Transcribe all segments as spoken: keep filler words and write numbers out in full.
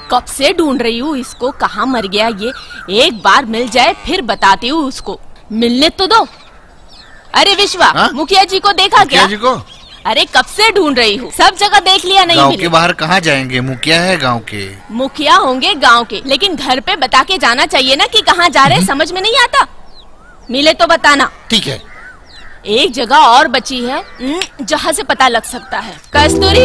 कब से ढूंढ रही हूँ इसको, कहाँ मर गया ये। एक बार मिल जाए फिर बताती हूँ उसको, मिलने तो दो। अरे विश्वा, हा? मुखिया जी को देखा मुखिया क्या? जी को? अरे कब से ढूंढ रही हूँ, सब जगह देख लिया, नहीं गांव मिले। के बाहर कहाँ जाएंगे, मुखिया है गांव के। मुखिया होंगे गांव के, लेकिन घर पे बता के जाना चाहिए ना कि कहाँ जा रहे, समझ में नहीं आता। मिले तो बताना। ठीक है। एक जगह और बची है जहाँ से पता लग सकता है। कस्तूरी,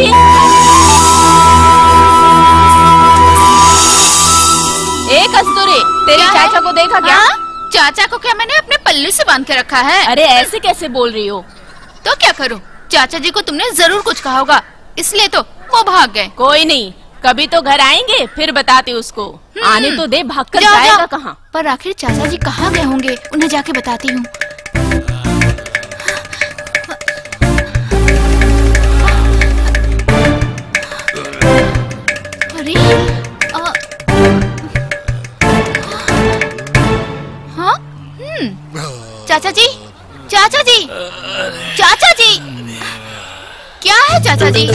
ए कस्तूरी, तेरे चाचा को देखा क्या? हाँ? चाचा को क्या मैंने अपने पल्लू से बांध के रखा है? अरे ऐसे कैसे बोल रही हो? तो क्या करूं? चाचा जी को तुमने जरूर कुछ कहा होगा, इसलिए तो वो भाग गए। कोई नहीं, कभी तो घर आएंगे फिर बताते उसको। आने तो दे, भाग कर जाएगा कहाँ? पर आखिर चाचा जी कहाँ गए होंगे, उन्हें जाके बताती हूँ। अरे आ, हाँ? हम्म, चाचा जी, चाचा जी, चाचा जी, क्या है चाचा जी?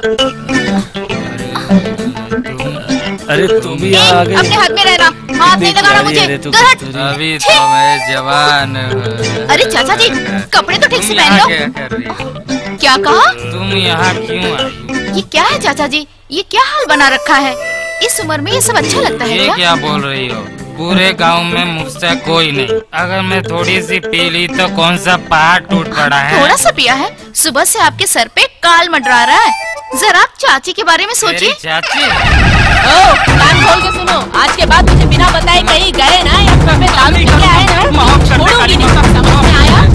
अरे तुम भी आ गए। अपने हाथ में रहना, हाथ नहीं लगाना मुझे। अरे तू दूर हट। अभी तो मैं जवान। अरे चाचा जी, कपड़े तो ठीक से पहन लो। क्या कर रही हो? क्या कहा? तुम यहाँ क्यों आई? ये क्या है चाचा जी, ये क्या हाल बना रखा है? इस उम्र में ये सब अच्छा लगता है ये क्या? क्या बोल रही हो? पूरे गांव में मुझसे कोई नहीं, अगर मैं थोड़ी सी पी ली तो कौन सा पहाड़ टूट पड़ा है? थोड़ा सा पिया है, सुबह से आपके सर पे काल मंडरा रहा है। जरा आप चाची के बारे में सोचिए। चाची, ओ, कान खोल के सुनो, आज के बाद मुझे बिना बताए कहीं गए ना या घर में दारू पी के आए ना, छोड़ूंगी नहीं। समझ में आया?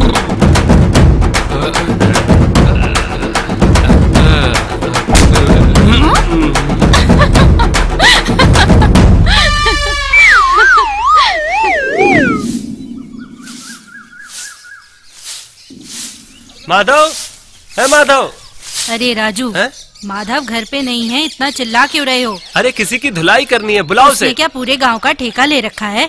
माधव, है माधव। अरे राजू, है? माधव घर पे नहीं है, इतना चिल्ला क्यों रहे हो? अरे किसी की धुलाई करनी है, बुलाओ उसे। क्या पूरे गांव का ठेका ले रखा है?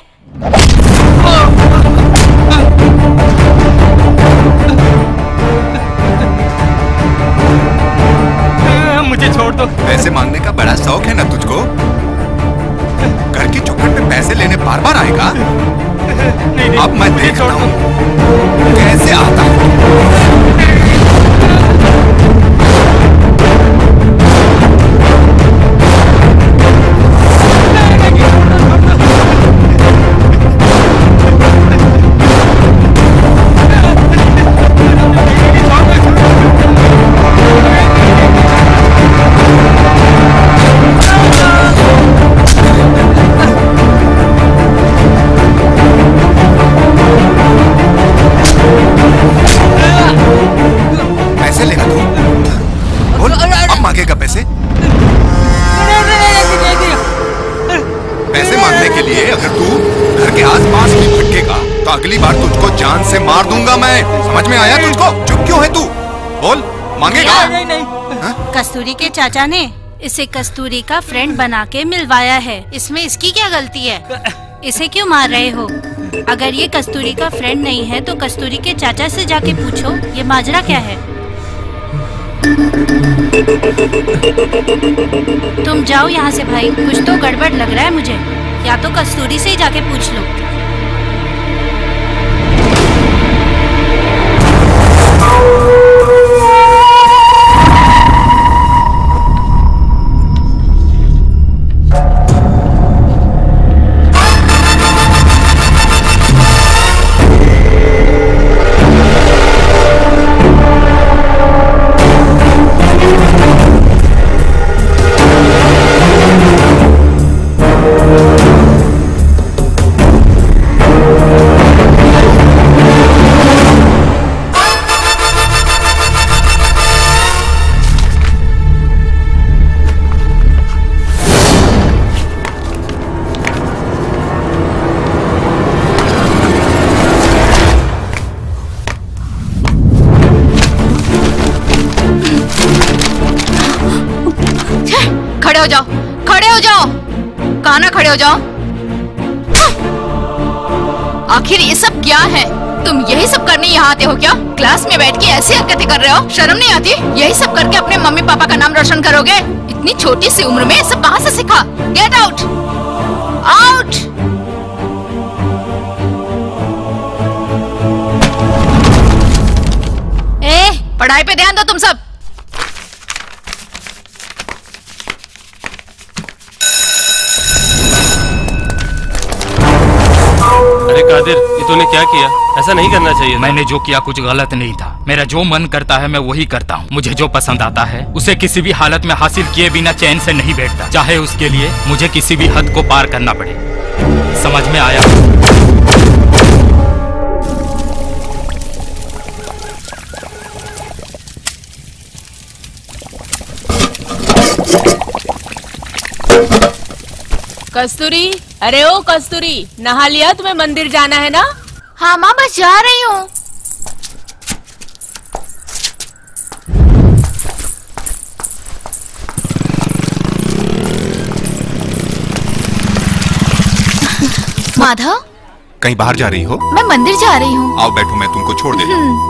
मुझे छोड़ दो। पैसे मांगने का बड़ा शौक है ना तुझको? घर की चौखट पे पैसे लेने बार बार आएगा? नहीं, नहीं, अब मैं देखता हूँ कैसे आता हूँ। अगली बार तुझको जान से मार दूंगा मैं, समझ में आया तुझको? चुप क्यों है तू? बोल, मांगेगा? नहीं, नहीं, नहीं। कस्तूरी के चाचा ने इसे कस्तूरी का फ्रेंड बना के मिलवाया है, इसमें इसकी क्या गलती है? इसे क्यों मार रहे हो? अगर ये कस्तूरी का फ्रेंड नहीं है तो कस्तूरी के चाचा से जाके पूछो ये माजरा क्या है। तुम जाओ यहाँ से भाई, कुछ तो गड़बड़ लग रहा है मुझे, या तो कस्तूरी से ही जाके पूछ लो। खड़े हो जाओ, खड़े हो जाओ, कहाँ ना खड़े हो जाओ। आखिर ये सब क्या है? तुम यही सब करने यहाँ आते हो क्या? क्लास में बैठ के ऐसी हरकतें कर रहे हो, शर्म नहीं आती? यही सब करके अपने मम्मी पापा का नाम रोशन करोगे? इतनी छोटी सी उम्र में सब कहाँ से सीखा? Get out, out. ए, पढ़ाई पे ध्यान दो तुम सब। अरे कादिर, ये तूने क्या किया? ऐसा नहीं करना चाहिए। मैंने जो किया कुछ गलत नहीं था। मेरा जो मन करता है मैं वही करता हूँ। मुझे जो पसंद आता है उसे किसी भी हालत में हासिल किए बिना चैन से नहीं बैठता, चाहे उसके लिए मुझे किसी भी हद को पार करना पड़े। समझ में आया? कस्तूरी, अरे ओ कस्तूरी, नहा लिया? तुम्हें मंदिर जाना है ना? हाँ माँ, बस जा रही हूँ। माधव, कहीं बाहर जा रही हो? मैं मंदिर जा रही हूँ। आओ बैठो, मैं तुमको छोड़ देता हूँ।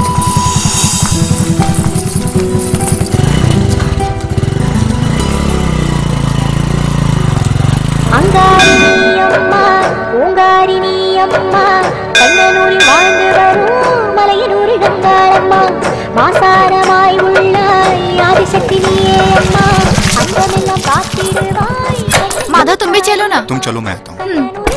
माधव, तुम भी चलो ना। तुम चलो, मैं आता हूँ।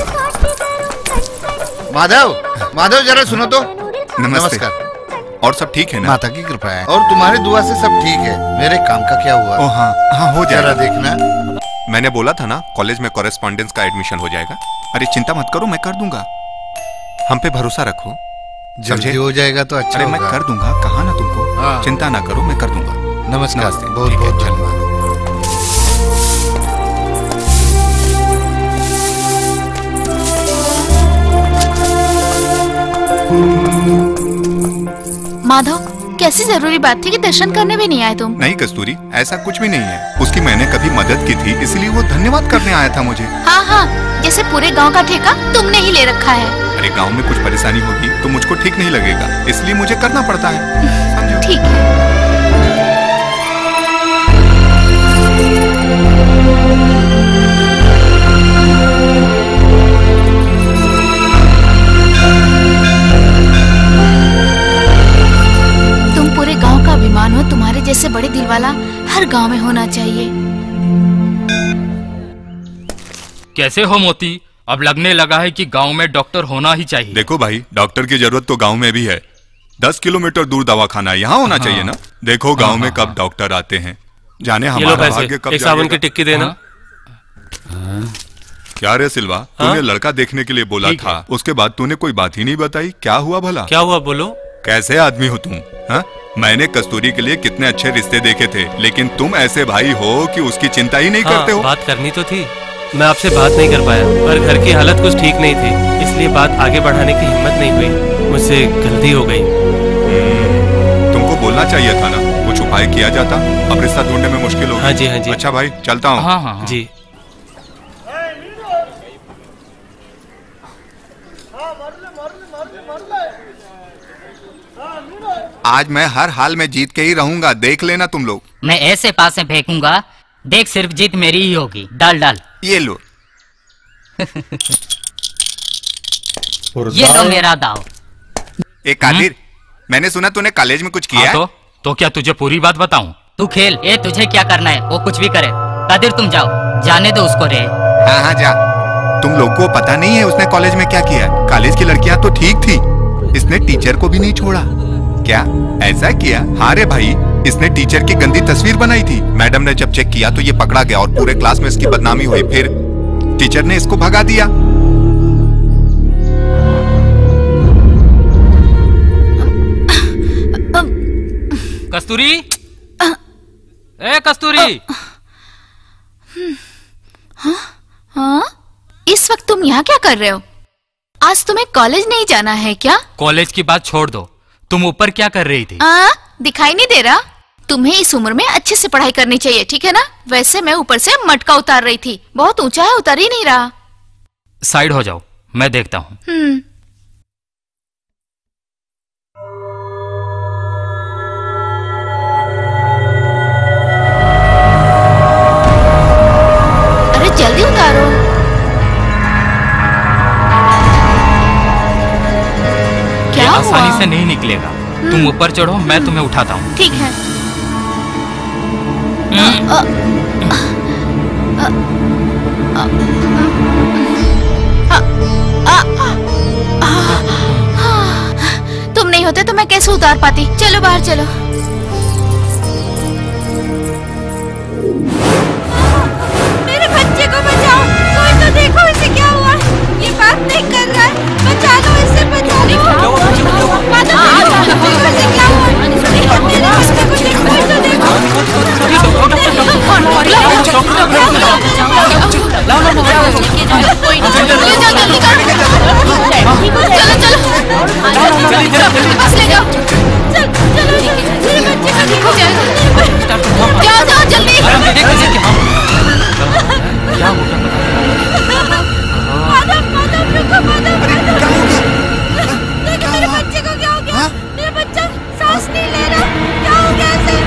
माधव, माधव जरा सुनो तो। नमस्ते। नमस्कार। और सब ठीक है ना? माता की कृपा है और तुम्हारी दुआ से सब ठीक है। मेरे काम का क्या हुआ? ओ हाँ हाँ, हो जरा जाएगा। देखना। मैंने बोला था ना कॉलेज में कॉरेस्पॉन्डेंस का एडमिशन हो जाएगा। अरे चिंता मत करो, मैं कर दूंगा। हम पे भरोसा रखो। जल्दी हो जाएगा तो अच्छा अरे मैं होगा। कर दूंगा, कहा ना तुमको। हाँ। चिंता ना करो, मैं कर दूंगा। नमस्कार। नमस्ते। बहुत ठीक है, बहुत चलो। धन्यवाद। माधव, कैसी जरूरी बात थी कि दर्शन करने भी नहीं आए तुम? नहीं कस्तूरी, ऐसा कुछ भी नहीं है। उसकी मैंने कभी मदद की थी, इसलिए वो धन्यवाद करने आया था मुझे। हाँ हाँ, जैसे पूरे गांव का ठेका तुमने ही ले रखा है। अरे गांव में कुछ परेशानी होगी तो मुझको ठीक नहीं लगेगा, इसलिए मुझे करना पड़ता है। समझो? ठीक है। तुम पूरे गांव का अभिमान हो। तुम्हारे जैसे बड़े दिल वाला हर गांव में होना चाहिए। कैसे हो मोती? अब लगने लगा है कि गांव में डॉक्टर होना ही चाहिए। देखो भाई, डॉक्टर की जरूरत तो गांव में भी है। दस किलोमीटर दूर दवाखाना यहाँ होना चाहिए ना। देखो गांव हाँ, में हाँ, कब डॉक्टर आते हैं, जाने ये लो हमारा पैसे, भाग्य कब एक साबुन की जागेगा। टिक्की देना। क्या रे सिल्वा, तूने लड़का देखने के लिए बोला ठीक था, उसके बाद तूने कोई बात ही नहीं बताई। क्या हुआ भला? क्या हुआ बोलो? कैसे आदमी हो तुम? हाँ? मैंने कस्तूरी के लिए कितने अच्छे रिश्ते देखे थे, लेकिन तुम ऐसे भाई हो कि उसकी चिंता ही नहीं हाँ, करते हो। बात करनी तो थी, मैं आपसे बात नहीं कर पाया, पर घर की हालत कुछ ठीक नहीं थी, इसलिए बात आगे बढ़ाने की हिम्मत नहीं हुई। मुझसे गलती हो गई। तुमको बोलना चाहिए था ना, कुछ उपाय किया जाता। अब रिश्ता ढूंढने में मुश्किल होगी। हाँ जी, हाँ जी। अच्छा भाई, चलता हूँ। हाँ हाँ हाँ। जी। आज मैं हर हाल में जीत के ही रहूंगा, देख लेना तुम लोग। मैं ऐसे पासे फेंकूंगा, देख सिर्फ जीत मेरी ही होगी। डाल डाल। ये लो। ये लो मेरा दाव। एक कादिर, मैंने सुना तूने कॉलेज में कुछ किया हाँ, है? तो तो क्या तुझे पूरी बात बताऊं? तू खेल, ये तुझे क्या करना है वो कुछ भी करे। कादिर तुम जाओ, जाने दो उसको रे। हाँ हाँ जा। तुम लोग को पता नहीं है उसने कॉलेज में क्या किया? कॉलेज की लड़कियां तो ठीक थी, इसने टीचर को भी नहीं छोड़ा। क्या ऐसा किया? हाँ रे भाई, इसने टीचर की गंदी तस्वीर बनाई थी। मैडम ने जब चेक किया तो ये पकड़ा गया और पूरे क्लास में इसकी बदनामी हुई। फिर टीचर ने इसको भगा दिया। कस्तूरी, ए कस्तूरी। हाँ? इस वक्त तुम यहाँ क्या कर रहे हो? आज तुम्हें कॉलेज नहीं जाना है क्या? कॉलेज की बात छोड़ दो, तुम ऊपर क्या कर रही थी? आ, दिखाई नहीं दे रहा? तुम्हें इस उम्र में अच्छे से पढ़ाई करनी चाहिए, ठीक है ना? वैसे मैं ऊपर से मटका उतार रही थी, बहुत ऊंचा है, उतार ही नहीं रहा। साइड हो जाओ, मैं देखता हूँ। हम्म। तुम ऊपर चढ़ो, मैं तुम्हें उठाता हूँ। ठीक है। तुम नहीं होते तो मैं कैसे उतार पाती। चलो बाहर चलो। मेरे बच्चे को बचाओ, कोई तो देखो इसे क्या हुआ। ये बात नहीं कर रहा है, बचा लो इसे, बचा लो। इसे क्या हुआ? मेरे बच्चे को देखो, कोई तो देखो। बस ले जाओ। चल चलो, मेरे बच्चे को देखो। जाओ जाओ जल्दी। क्या होगा? माधव, माधव रुको, माधव, माधव। देखो मेरे बच्चे को क्या हो गया? मेरा बच्चा सांस नहीं ले रहा, क्या हो गया इसे?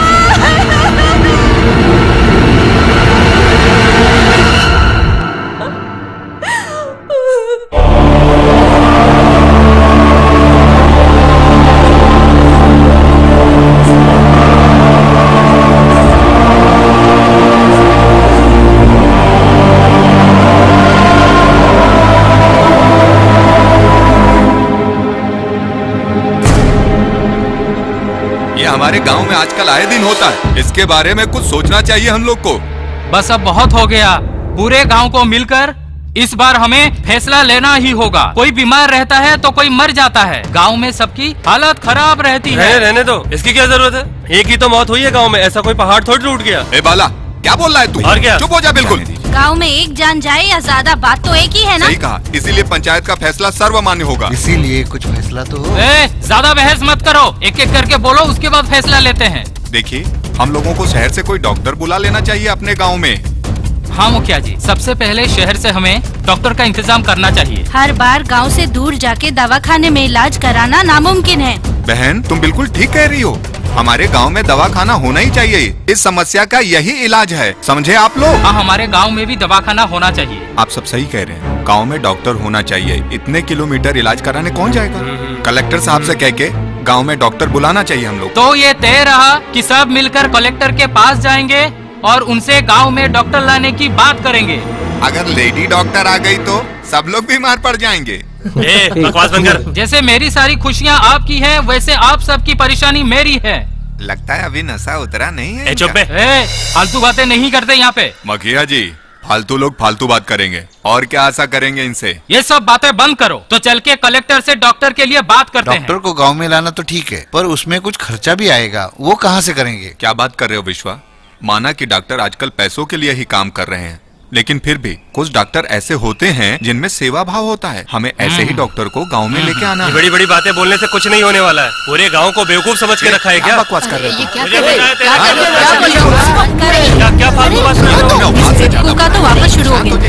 हमारे गांव में आजकल आए दिन होता है, इसके बारे में कुछ सोचना चाहिए हम लोग को। बस अब बहुत हो गया। पूरे गांव को मिलकर इस बार हमें फैसला लेना ही होगा। कोई बीमार रहता है तो कोई मर जाता है। गांव में सबकी हालत खराब रहती है। रहने, रहने दो, इसकी क्या जरूरत है? एक ही तो मौत हुई है गांव में, ऐसा कोई पहाड़ थोड़ी टूट गया। ए बाला, क्या बोल रहा है तू? और क्या? चुप हो जा बिल्कुल। गांव में एक जान जाए या ज्यादा, बात तो एक ही है ना। सही कहा, इसीलिए पंचायत का फैसला सर्वमान्य होगा। इसीलिए कुछ फैसला तो हो। ए, ज्यादा बहस मत करो, एक एक करके बोलो, उसके बाद फैसला लेते हैं। देखिए, हम लोगों को शहर से कोई डॉक्टर बुला लेना चाहिए अपने गांव में। हाँ मुखिया जी, सबसे पहले शहर से हमें डॉक्टर का इंतजाम करना चाहिए। हर बार गांव से दूर जाके दवाखाने में इलाज कराना नामुमकिन है। बहन, तुम बिल्कुल ठीक कह रही हो। हमारे गांव में दवाखाना होना ही चाहिए। इस समस्या का यही इलाज है, समझे आप लोग? हाँ, हमारे गांव में भी दवाखाना होना चाहिए। आप सब सही कह रहे हैं, गांव में डॉक्टर होना चाहिए। इतने किलोमीटर इलाज कराने कौन जाएगा? कलेक्टर साहब से कह के गाँव में डॉक्टर बुलाना चाहिए हम लोग। तो ये तय रहा कि सब मिलकर कलेक्टर के पास जाएंगे और उनसे गांव में डॉक्टर लाने की बात करेंगे। अगर लेडी डॉक्टर आ गई तो सब लोग बीमार पड़ जाएंगे। ए, बकवास बंद कर। जैसे मेरी सारी खुशियाँ आपकी हैं, वैसे आप सबकी परेशानी मेरी है। लगता है अभी नशा उतरा नहीं है। ए, चुप बे। ए, फालतू बातें नहीं करते यहाँ पे। मखिया जी, फालतू लोग फालतू बात करेंगे, और क्या आशा करेंगे इनसे? ये सब बातें बंद करो, तो चल के कलेक्टर से डॉक्टर के लिए बात करते हैं। डॉक्टर को गांव में लाना तो ठीक है, पर उसमें कुछ खर्चा भी आएगा, वो कहाँ से करेंगे? क्या बात कर रहे हो विश्वा? माना कि डॉक्टर आजकल पैसों के लिए ही काम कर रहे हैं, लेकिन फिर भी कुछ डॉक्टर ऐसे होते हैं जिनमें सेवा भाव होता है। हमें ऐसे ही डॉक्टर को गांव में लेके आना है। बड़ी बड़ी बातें बोलने से कुछ नहीं होने वाला है। पूरे गांव को बेवकूफ समझ के रखा है क्या? बकवास कर रहे हो? क्या मुझे कर रहे बताया हो? तेरा क्या कर रहे हो? क्या क्या बोल रहे हो? क्या क्या फालतू बात कर रहे हो? का तो वापस शुरू हो गया।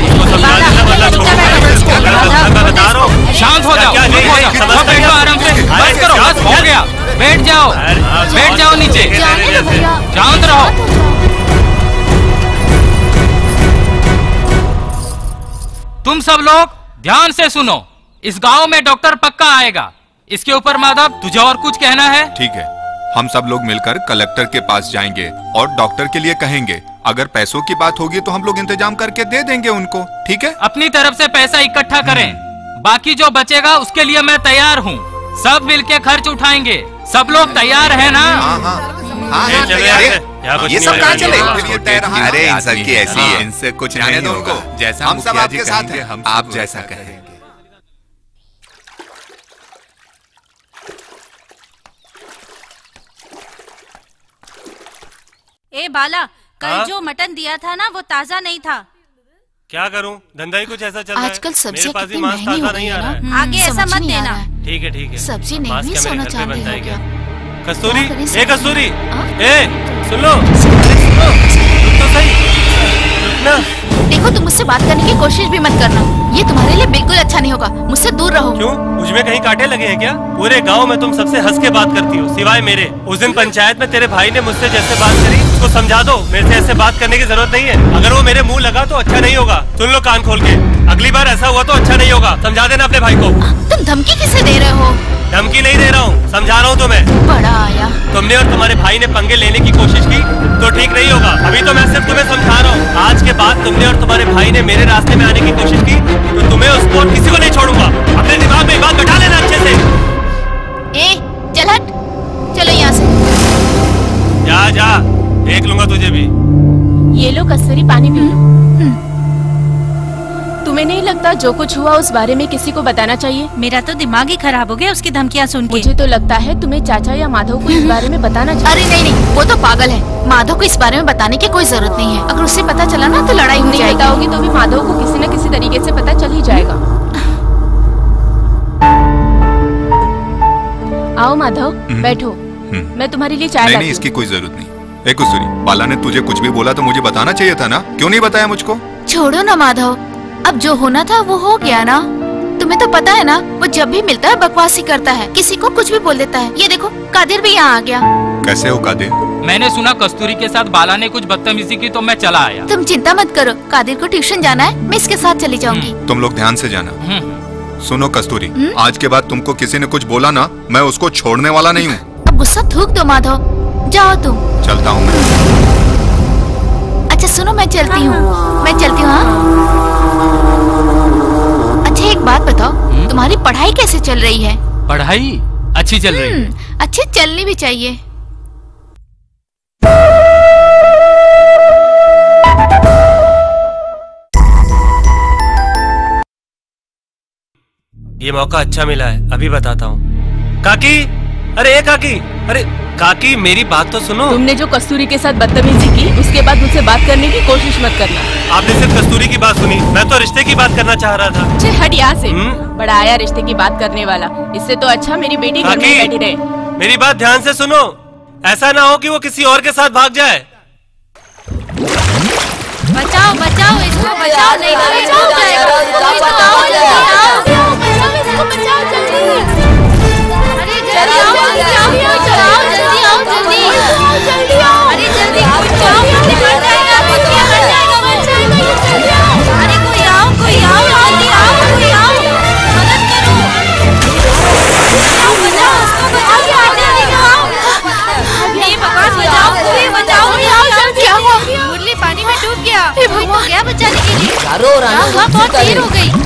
बता रहा हूँ। शांत हो जाओ, क्या- क्या- चुप हो जाओ, समझ सब बैठो आराम से, बस करो, बस हो गया। बैठ जाओ, बैठ जाओ नीचे, जाने दो भैया। शांत रहो। तुम सब लोग ध्यान से सुनो, इस गांव में डॉक्टर पक्का आएगा। इसके ऊपर माधव, तुझे और कुछ कहना है? ठीक है, हम सब लोग मिलकर कलेक्टर के पास जाएंगे और डॉक्टर के लिए कहेंगे। अगर पैसों की बात होगी तो हम लोग इंतजाम करके दे देंगे उनको, ठीक है? अपनी तरफ से पैसा इकट्ठा करें, बाकी जो बचेगा उसके लिए मैं तैयार हूँ। सब मिलके खर्च उठाएंगे। सब लोग तैयार है ना? हाँ हाँ हाँ, ए, हाँ, चलो अरे, यार, यहाँ कुछ ये नहीं सब होने कहाँ वाला। चले? हाँ, फिर ये तय रहा। अरे, इन सब की ऐसी ही है। इनसे कुछ जाने नहीं दो होगा। उनको। जैसा हम सब आपके साथ हैं, हम आप जैसा कहेंगे। ए बाला, कल हाँ? जो मटन दिया था ना वो ताजा नहीं था। क्या करूं, धंधा ही कुछ ऐसा चल रहा है। आजकल मेरे सब्जियां पास भी कितनी मांस महंगी ताजा हो नहीं गई आ है रहा है। ना। आगे ऐसा समझ मत नहीं आ देना। रहा है। ठीक है ठीक है। सब्जी नहीं मांस हुई, क्या सोना मेरे घर पे चांदी बनता हो है गया। क्या? कस्तूरी, क्या करें, ए समझ- कस्तूरी, हाँ? ए सुन लो, सुनो, रुक तो सही, रुकना। देखो, तुम मुझसे बात करने की कोशिश भी मत करना, ये तुम्हारे लिए बिल्कुल अच्छा नहीं होगा। मुझसे दूर रहो। क्यों, मुझमें कहीं कांटे लगे हैं क्या? पूरे गांव में तुम सबसे हंस के बात करती हो, सिवाय मेरे। उस दिन पंचायत में तेरे भाई ने मुझसे जैसे बात करी, उसको समझा दो मेरे से ऐसे बात करने की जरूरत नहीं है। अगर वो मेरे मुंह लगा तो अच्छा नहीं होगा। सुन लो कान खोल के, अगली बार ऐसा हुआ तो अच्छा नहीं होगा। समझा देना अपने भाई को। तुम धमकी किसे दे रहे हो? धमकी नहीं दे रहा हूँ, समझा रहा हूँ तुम्हें। बड़ा आया। तुमने और तुम्हारे भाई ने पंगे लेने की कोशिश की तो ठीक नहीं होगा। अभी तो मैं सिर्फ तुम्हें समझा रहा हूँ। आज के बाद तुमने और तुम्हारे भाई ने मेरे रास्ते में आने की कोशिश की तो तुम्हें उसको और किसी को नहीं छोड़ूंगा। अपने दिमाग में बात बैठा लेना अच्छे से। ए, चल हट, चलो यहाँ से। जा जा, देख लूंगा तुझे भी। ये लो कस्तूरी, पानी पी लो। तुम्हें नहीं लगता जो कुछ हुआ उस बारे में किसी को बताना चाहिए? मेरा तो दिमाग ही खराब हो गया उसकी धमकियाँ सुन के। मुझे तो लगता है तुम्हें चाचा या माधव को इस बारे में बताना चाहिए। अरे नहीं नहीं, वो तो पागल है। माधव को इस बारे में बताने की कोई जरूरत नहीं है। अगर उसे पता चला ना तो लड़ाई हो जाएगी। बताओगी तो भी माधव को किसी न किसी तरीके से पता चल ही जाएगा। आओ माधव, बैठो, मैं तुम्हारे लिए चाय नहीं नहीं, इसकी कोई जरूरत नहीं। ए कस्तूरी, बाला ने तुझे कुछ भी बोला तो मुझे बताना चाहिए था ना, क्यों नहीं बताया मुझको? छोड़ो ना माधव, अब जो होना था वो हो गया ना। तुम्हें तो पता है ना, वो जब भी मिलता है बकवास ही करता है, किसी को कुछ भी बोल देता है। ये देखो कादिर भी यहाँ आ गया। कैसे हो कादिर? मैंने सुना कस्तूरी के साथ बाला ने कुछ बदतमीजी की तो मैं चला आया। तुम चिंता मत करो, कादिर को ट्यूशन जाना है, मैं इसके साथ चली जाऊंगी। तुम लोग ध्यान से जाना। सुनो कस्तूरी, आज के बाद तुमको किसी ने कुछ बोला ना, मैं उसको छोड़ने वाला नहीं हूँ। अब गुस्सा थूक दो माधव, जाओ तुम। चलता हूँ मैं। अच्छा सुनो, मैं चलती हूँ, मैं चलती हूँ। हाँ अच्छा एक बात बताओ, तुम्हारी पढ़ाई कैसे चल रही है? पढ़ाई अच्छी चल रही है। अच्छी चलनी भी चाहिए। ये मौका अच्छा मिला है, अभी बताता हूँ। काकी, अरे ए काकी, अरे काकी मेरी बात तो सुनो। तुमने जो कस्तूरी के साथ बदतमीजी की उसके बाद मुझसे बात करने की कोशिश मत करना। आपने सिर्फ कस्तूरी की बात सुनी, मैं तो रिश्ते की बात करना चाह रहा था। अच्छे हट यहाँ से, बड़ा आया रिश्ते की बात करने वाला। इससे तो अच्छा मेरी बेटी घर में बैठी रहे। मेरी बात ध्यान से सुनो, ऐसा ना हो कि वो किसी और के साथ भाग जाए। बचाओ बचाओ इसको, बचाओ, नहीं तो ये डूब जाएगा। कोई तो आओ, जल्दी आओ, बचाओ इसको, बचाओ जल्दी। अरे जल्दी आओ, जल्दी आओ, चलाओ, जल्दी आओ, जल्दी जल्दी आओ। अरे जल्दी बचाओ, बच्चे मर जाएगा, बच्चे मर जाएगा, मर जाएगा, जल्दी आओ। अरे कोई आओ, कोई आओ, जल्दी आओ, कोई आओ, मदद करो। बचाओ बचाओ उसको, बचाओ, जल्दी आओ। ये भगवान बचाओ, कोई बचाओ, जल्दी। क्या हुआ? मुरली पानी में डूब गया। कोई तो गया बचाने के लिए। क्या हुआ? बहुत देर हो गई।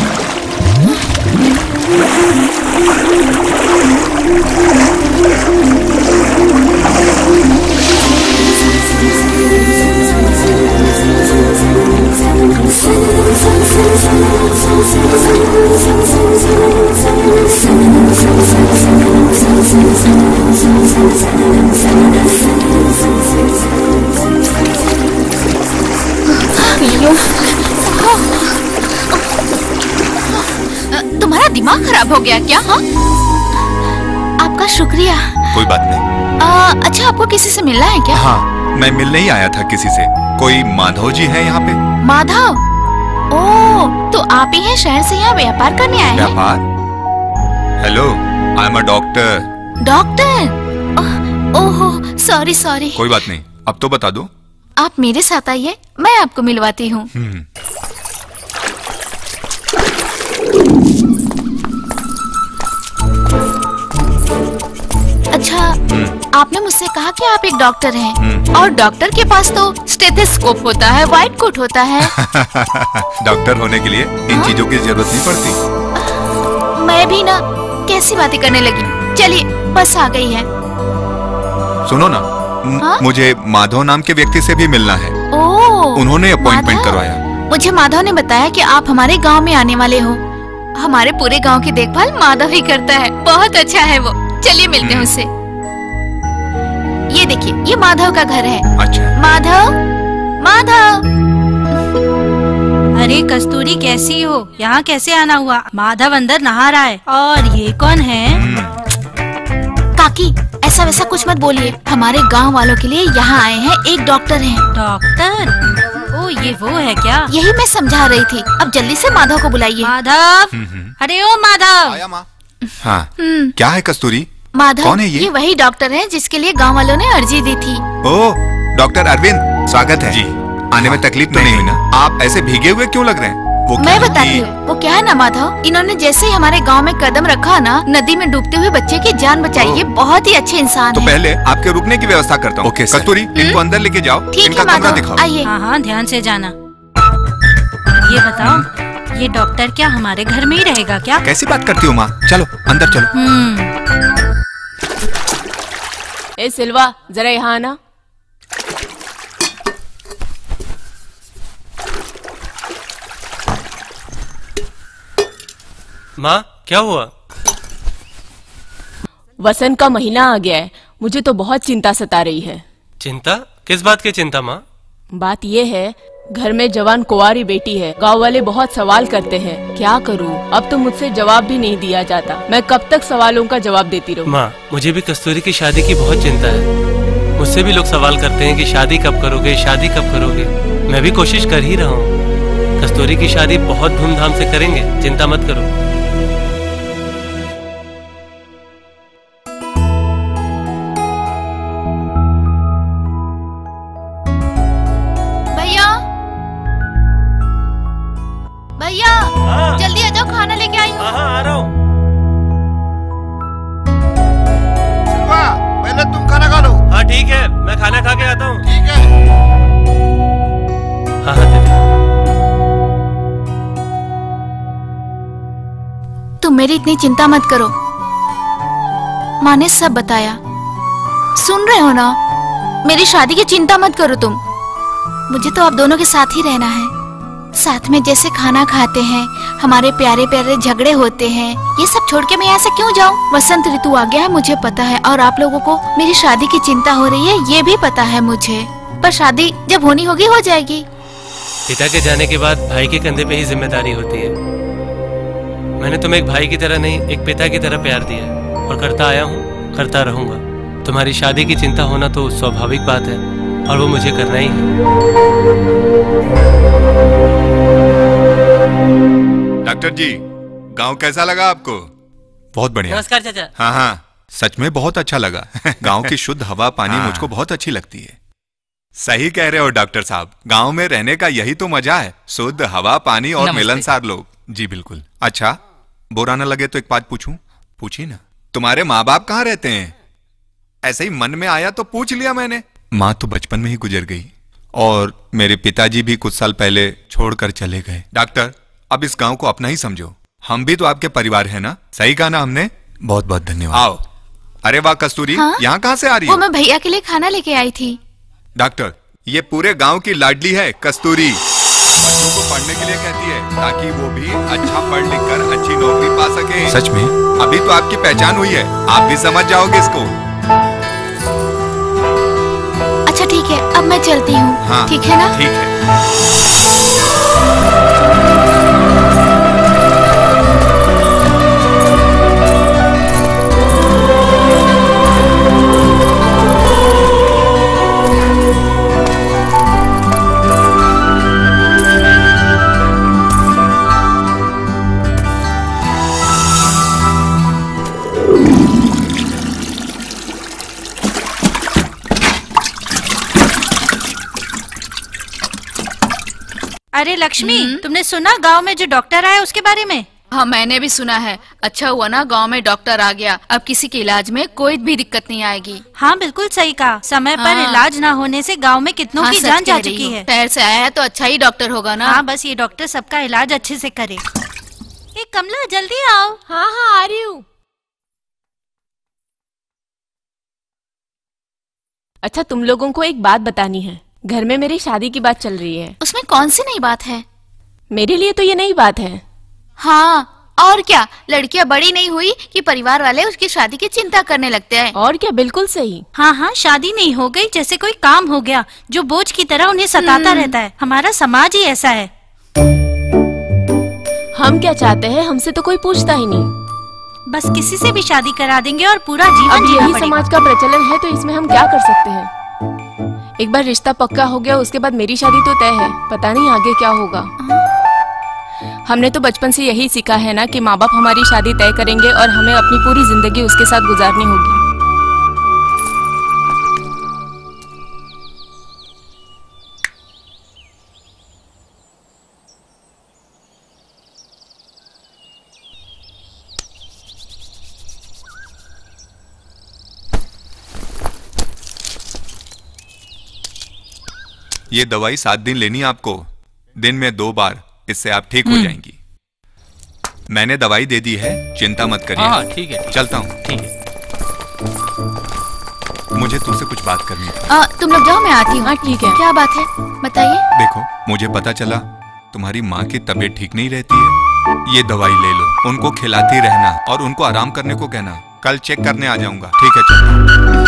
तुम्हारा दिमाग खराब हो गया क्या? हाँ, आपका शुक्रिया। कोई बात नहीं। आ, अच्छा आपको किसी से मिलना है क्या? हाँ, मैं मिलने ही आया था किसी से। कोई माधव जी है यहाँ पे? माधव? ओह, तो आप ही हैं शहर से यहाँ व्यापार करने आए हैं? व्यापार? Hello, I am a doctor. Doctor? ओहो, सॉरी सॉरी। कोई बात नहीं, अब तो बता दो। आप मेरे साथ आइए, मैं आपको मिलवाती हूँ। अच्छा, आपने मुझसे कहा कि आप एक डॉक्टर हैं, और डॉक्टर के पास तो स्टेथोस्कोप होता है, व्हाइट कोट होता है। डॉक्टर होने के लिए इन चीजों की जरूरत नहीं पड़ती। मैं भी ना कैसी बातें करने लगी। चलिए, बस आ गई है। सुनो ना, हाँ? मुझे माधव नाम के व्यक्ति से भी मिलना है। ओह, उन्होंने अपॉइंटमेंट करवाया। मुझे माधव ने बताया कि आप हमारे गांव में आने वाले हो। हमारे पूरे गांव की देखभाल माधव ही करता है, बहुत अच्छा है वो। चलिए मिलते हैं उससे। ये देखिए, ये माधव का घर है। अच्छा। माधव, माधव। अरे कस्तूरी कैसी हो? यहाँ कैसे आना हुआ? माधव अंदर नहा रहा है। और ये कौन है? काकी, ऐसा वैसा कुछ मत बोलिए। हमारे गांव वालों के लिए यहाँ आए हैं, एक डॉक्टर हैं। डॉक्टर? ओ, ये वो है क्या? यही मैं समझा रही थी। अब जल्दी से माधव को बुलाइए। माधव, अरे ओ माधव। आया माँ। हाँ, क्या है कस्तूरी? माधव, कौन है ये? ये वही डॉक्टर है जिसके लिए गांव वालों ने अर्जी दी थी। ओह, डॉक्टर अरविंद, स्वागत है जी। आने में तकलीफ तो नहीं हुई ना? आप ऐसे भीगे हुए क्यों लग रहे हैं? वो क्या मैं है बताती कि- हूँ। वो क्या है ना माधव, इन्होंने जैसे ही हमारे गांव में कदम रखा ना, नदी में डूबते हुए बच्चे की जान बचाई। ये बहुत ही अच्छे इंसान तो हैं। पहले आपके रुकने की व्यवस्था करता हूँ। Okay, sir. कस्तूरी, इनको अंदर लेके जाओ, ठीक इनका है कमरा माधव, दिखाओ। आइए। हाँ हाँ, ध्यान से जाना। ये बताओ, ये डॉक्टर क्या हमारे घर में ही रहेगा क्या? कैसी बात करती हो माँ? चलो अंदर चलो। हम्म। ए सिल्वा, जरा यहाँ आना। माँ क्या हुआ? वसंत का महीना आ गया है, मुझे तो बहुत चिंता सता रही है। चिंता? किस बात की चिंता माँ? बात ये है, घर में जवान कुंवारी बेटी है। गांव वाले बहुत सवाल करते हैं, क्या करूं? अब तो मुझसे जवाब भी नहीं दिया जाता। मैं कब तक सवालों का जवाब देती रहूं? माँ, मुझे भी कस्तूरी की शादी की बहुत चिंता है। मुझसे भी लोग सवाल करते हैं कि शादी कब करोगे, शादी कब करोगे। मैं भी कोशिश कर ही रहा हूँ। कस्तूरी की शादी बहुत धूमधाम से करेंगे, चिंता मत करो। भैया, भैया, हाँ। जल्दी आ जाओ, खाना लेके आई हूँ। हाँ हाँ आ रहा हूँ। सिल्वा, पहले तुम खाना खा लो। हाँ ठीक है, मैं खाना खा के आता हूँ। ठीक है। हाँ हाँ दे दे। तुम मेरी इतनी चिंता मत करो, माँ ने सब बताया। सुन रहे हो ना, मेरी शादी की चिंता मत करो तुम। मुझे तो आप दोनों के साथ ही रहना है। साथ में जैसे खाना खाते हैं, हमारे प्यारे प्यारे झगड़े होते हैं, ये सब छोड़ के मैं यहाँ से क्यों जाऊँ? वसंत ऋतु आ गया है, मुझे पता है, और आप लोगों को मेरी शादी की चिंता हो रही है, ये भी पता है मुझे। पर शादी जब होनी होगी हो जाएगी। पिता के जाने के बाद भाई के कंधे पे ही जिम्मेदारी होती है। मैंने तुम्हें एक भाई की तरह नहीं, एक पिता की तरह प्यार दिया है और करता आया हूँ, करता रहूंगा। तुम्हारी शादी की चिंता होना तो स्वाभाविक बात है और वो मुझे करना ही है। डॉक्टर जी, गांव कैसा लगा आपको? बहुत बढ़िया। नमस्कार चाचा। हाँ हाँ, सच में बहुत अच्छा लगा। गांव की शुद्ध हवा पानी मुझको बहुत अच्छी लगती है। सही कह रहे हो डॉक्टर साहब, गांव में रहने का यही तो मजा है, शुद्ध हवा पानी और नमस्ते। मिलनसार लोग। जी बिल्कुल। अच्छा, बुरा न लगे तो एक बात पूछूं? पूछिए ना। तुम्हारे माँ बाप कहाँ रहते हैं? ऐसे ही मन में आया तो पूछ लिया मैंने। माँ तो बचपन में ही गुजर गई और मेरे पिताजी भी कुछ साल पहले छोड़कर चले गए। डॉक्टर, अब इस गांव को अपना ही समझो, हम भी तो आपके परिवार है ना। सही कहा ना हमने? बहुत बहुत धन्यवाद। आओ। अरे वाह कस्तूरी, हाँ? यहाँ कहाँ से आ रही वो है? मैं भैया के लिए खाना लेके आई थी। डॉक्टर, ये पूरे गांव की लाडली है कस्तूरी। बच्चों को पढ़ने के लिए कहती है ताकि वो भी अच्छा पढ़ लिख कर अच्छी नौकरी पा सके। सच में? अभी तो आपकी पहचान हुई है, आप भी समझ जाओगे इसको। अच्छा ठीक है, अब मैं चलती हूँ। हाँ, ठीक है ना? ठीक है। अरे लक्ष्मी, तुमने सुना गांव में जो डॉक्टर आया उसके बारे में? हाँ मैंने भी सुना है। अच्छा हुआ ना गांव में डॉक्टर आ गया, अब किसी के इलाज में कोई भी दिक्कत नहीं आएगी। हाँ बिल्कुल सही कहा। समय पर हाँ। इलाज ना होने से गांव में कितनों हाँ, की सच जान कह जा रही चुकी हो। है। शहर से आया है तो अच्छा ही डॉक्टर होगा ना। हाँ, बस ये डॉक्टर सबका इलाज अच्छे से करे। ए कमला, जल्दी आओ। हाँ हाँ आ रही हूँ। अच्छा, तुम लोगों को एक बात बतानी है। घर में मेरी शादी की बात चल रही है। उसमें कौन सी नई बात है? मेरे लिए तो ये नई बात है। हाँ और क्या, लड़कियां बड़ी नहीं हुई कि परिवार वाले उसकी शादी की चिंता करने लगते हैं। और क्या, बिल्कुल सही। हाँ हाँ, शादी नहीं हो गई जैसे कोई काम हो गया जो बोझ की तरह उन्हें सताता रहता है। हमारा समाज ही ऐसा है। हम क्या चाहते हैं, हमसे तो कोई पूछता ही नहीं। बस किसी से भी शादी करा देंगे और पूरा जीवन अब जीना यही पड़ेगा। समाज का प्रचलन है, तो इसमें हम क्या कर सकते हैं? एक बार रिश्ता पक्का हो गया, उसके बाद मेरी शादी तो तय है। पता नहीं आगे क्या होगा। हमने तो बचपन से यही सीखा है ना कि माँ बाप हमारी शादी तय करेंगे और हमें अपनी पूरी जिंदगी उसके साथ गुजारनी होगी। ये दवाई सात दिन लेनी है आपको, दिन में दो बार, इससे आप ठीक हो जाएंगी। मैंने दवाई दे दी है, चिंता मत करिए। हाँ ठीक है, चलता हूँ। ठीक है। मुझे तुमसे कुछ बात करनी है। आ, तुम लोग जाओ, मैं आती हूँ। हाँ ठीक है। क्या बात है, बताइए। देखो, मुझे पता चला तुम्हारी माँ की तबीयत ठीक नहीं रहती है। ये दवाई ले लो, उनको खिलाती रहना और उनको आराम करने को कहना। कल चेक करने आ जाऊंगा। ठीक है, चलो।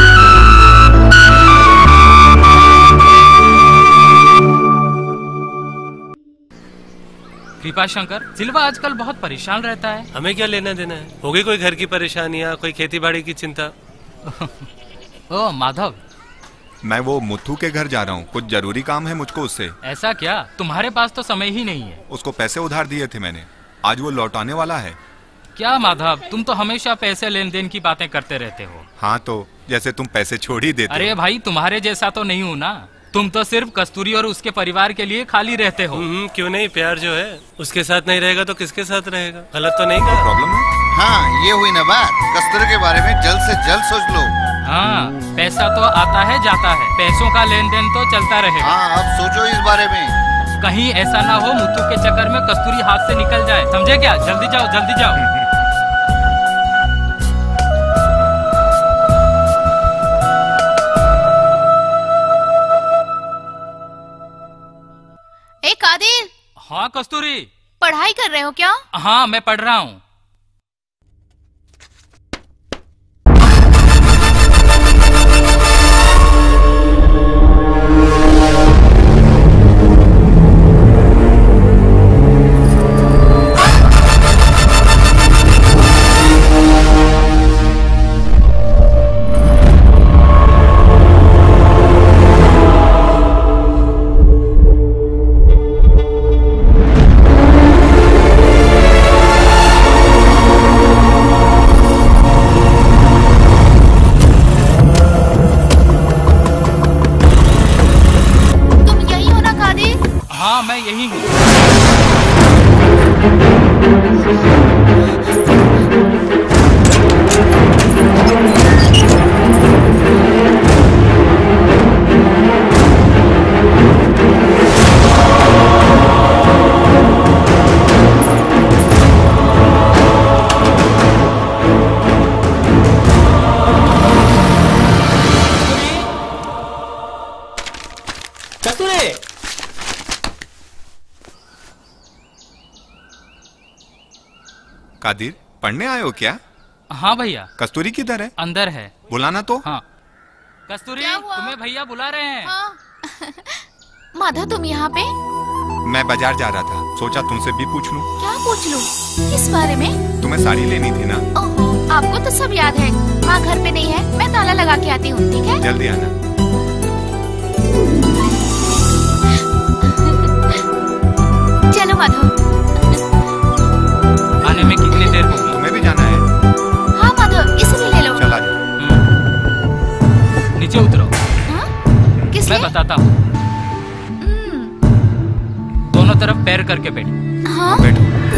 कृपा शंकर, सिल्वा आजकल बहुत परेशान रहता है। हमें क्या लेना देना है, होगी कोई घर की परेशानियाँ, कोई खेती बाड़ी की चिंता। ओ माधव, मैं वो मुथु के घर जा रहा हूँ, कुछ जरूरी काम है मुझको उससे। ऐसा क्या? तुम्हारे पास तो समय ही नहीं है। उसको पैसे उधार दिए थे मैंने, आज वो लौटाने वाला है। क्या माधव, तुम तो हमेशा पैसे लेन देन की बातें करते रहते हो। हाँ तो जैसे तुम पैसे छोड़ ही देते। अरे भाई, तुम्हारे जैसा तो नहीं हूँ ना। तुम तो सिर्फ कस्तूरी और उसके परिवार के लिए खाली रहते हो। क्यों नहीं, प्यार जो है उसके साथ नहीं रहेगा तो किसके साथ रहेगा? गलत तो नहीं कर? प्रॉब्लम है? हाँ, ये हुई ना बात। कस्तूरी के बारे में जल्द से जल्द सोच लो। हाँ, पैसा तो आता है जाता है, पैसों का लेन देन तो चलता रहेगा। हाँ, अब सोचो इस बारे में। कहीं ऐसा ना हो मुथु के चक्कर में कस्तूरी हाथ से निकल जाए, समझे क्या? जल्दी जाओ, जल्दी जाओ। ए कादिर। हाँ कस्तूरी। पढ़ाई कर रहे हो क्या? हाँ, मैं पढ़ रहा हूँ। मैं यही हूँ। कादिर, पढ़ने आए हो क्या? हाँ भैया। कस्तूरी किधर है? अंदर है। बुलाना तो। हाँ। कस्तूरी, तुम्हें भैया बुला रहे हैं। हाँ। माधव, तुम यहाँ पे? मैं बाजार जा रहा था, सोचा तुमसे भी पूछ लूं। क्या पूछ लूं? किस बारे में? तुम्हें साड़ी लेनी थी ना? ओहो, आपको तो सब याद है। माँ घर पे नहीं है, मैं ताला लगा के आती हूँ, ठीक है? जल्दी आना। चलो माधव। आने में कितनी देर होगी? तुम्हें भी जाना है? हाँ माधव, इसलिए ले लो। चला जाओ। नीचे उतरो। हाँ? किस मैं लिए? बताता हूँ। दोनों तरफ पैर करके बैठो। हाँ? बैठो।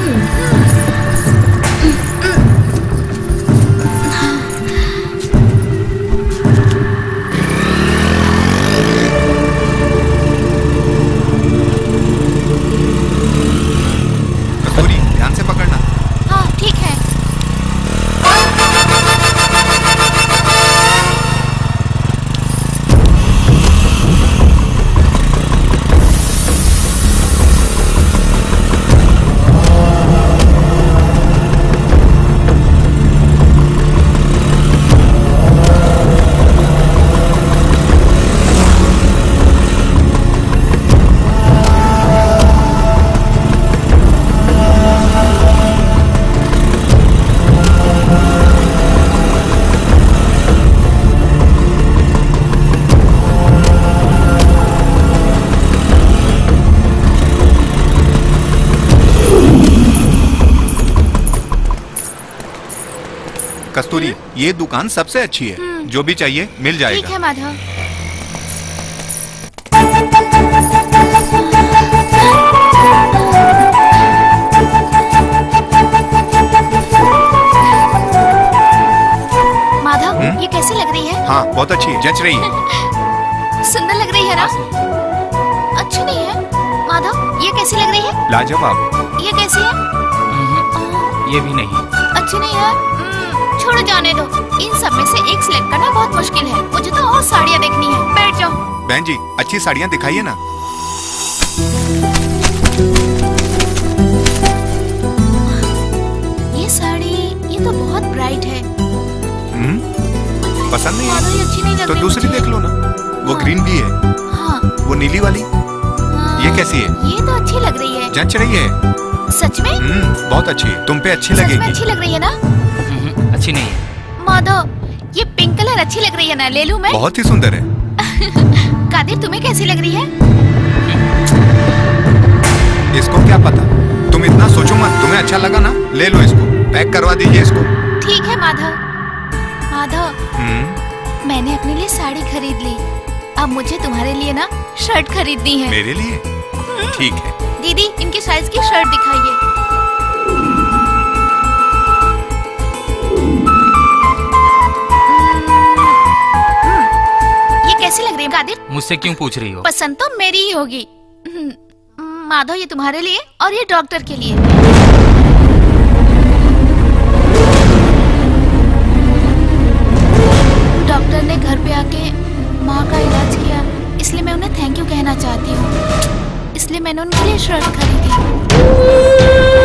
कस्तूरी, ध्यान से पकड़ना। हाँ, ठीक है। कस्तूरी, ये दुकान सबसे अच्छी है, जो भी चाहिए मिल जाएगा। ठीक है माधव। माधव, ये कैसी लग रही है? हाँ, बहुत अच्छी है, जच रही है। सुंदर लग रही है ना? अच्छी नहीं है। माधव, ये कैसी लग रही है? लाजवाब। ये कैसी है? ये भी नहीं। अच्छी नहीं है। हम्म, छोड़ो, जाने दो। इन सब में से एक सिलेक्ट करना बहुत मुश्किल है। मुझे तो और साड़ियाँ देखनी है। बैठ जाओ। बहन जी, अच्छी साड़ियाँ दिखाइए ना। ये साड़ी, ये तो बहुत ब्राइट है। हम्म, पसंद नहीं माधव, ये अच्छी नहीं है लग तो रही दूसरी मुझे। देख लो ना। वो हाँ। ग्रीन भी है। हाँ। वो नीली वाली। हाँ। ये कैसी है? ये तो अच्छी लग रही है। जच रही है। सच में? हम्म, बहुत अच्छी है। तुम पे अच्छी सच में लगेगी। अच्छी लग रही है ना? अच्छी नहीं है। माधव, ये पिंक कलर अच्छी लग रही है ना? ले लूं मैं? बहुत ही सुंदर है। कादिर, तुम्हें कैसी लग रही है? इसको क्या पता, तुम इतना सोचो मत। तुम्हें अच्छा लगा ना, ले लो इसको। पैक करवा दीजिए इसको। ठीक है माधव। माधव, हम्म, मैंने अपने लिए साड़ी खरीद ली। अब मुझे तुम्हारे लिए ना शर्ट खरीदनी है। मेरे लिए? ठीक है। दीदी, इनकी साइज की शर्ट दिखाइए। ये कैसी लग रही है कादिर? मुझसे क्यों पूछ रही हो? पसंद तो मेरी ही होगी। माधव, ये तुम्हारे लिए और ये डॉक्टर के लिए। डॉक्टर ने घर पे आके माँ का इलाज किया, इसलिए मैं उन्हें थैंक यू कहना चाहती हूँ। इसलिए मैंने उनके लिए शर्ट खरीदी।